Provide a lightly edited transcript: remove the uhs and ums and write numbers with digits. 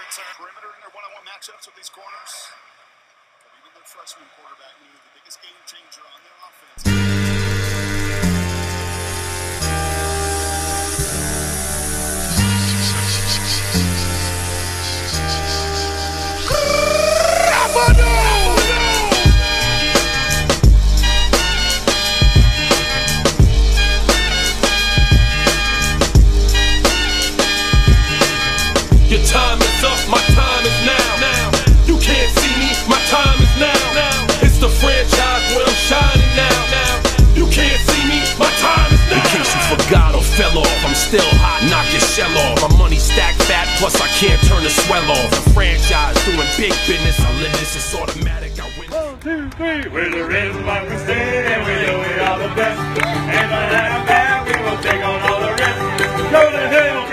return. Perimeter in their one-on-one matchups with these corners. But even their freshman quarterback knew the biggest game changer on their offense. Your time is up, my time is now. You can't see me, my time is now. It's the franchise where I'm shining now. You can't see me, my time is now. In case you forgot or fell off, I'm still hot, knock your shell off. My money stacked fat, plus I can't turn the swell off. The franchise doing big business, I live this, it's automatic, I win. 1, 2, 3, we're the Red Locker State, and we know we are the best. And by that, we will take on all the rest. Go to hell!